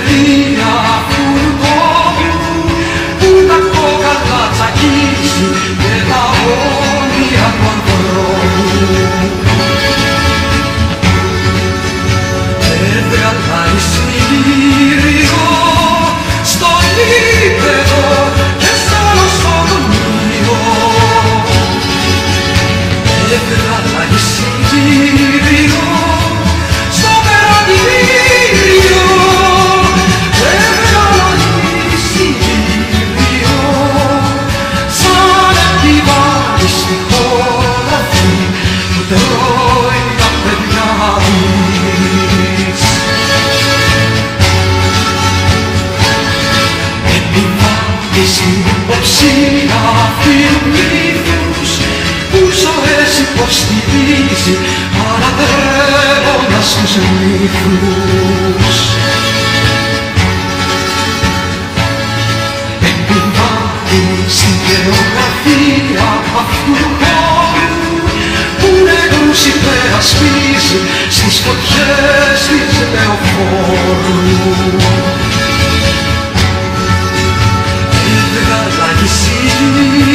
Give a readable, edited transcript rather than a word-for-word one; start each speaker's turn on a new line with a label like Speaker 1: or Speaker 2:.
Speaker 1: πορεία αυτού του τόπου που τα κόκαλα τσακίζει και τα όνειρα του ανθρώπου. Έβγαλα εισιτήριο στο γήπεδο και στο νοσοκομείο. Έβγαλα εισιτήριο στο περατήριο. Έβγαλα εισιτήριο σαν επιβάλλει στη χώρα αυτή που τρώει τα παιδιά της. Επιβάλλει στην υποψία φίλου μύθους που ζωές υποστηρίζει ανατρέποντας τους μύθους. Επιβάλλει στην γεωγραφία αυτού του χώρου που νεκρούς υπερασπίζει στις φωτιές της λεωφόρου. Έβγαλα εισιτήριο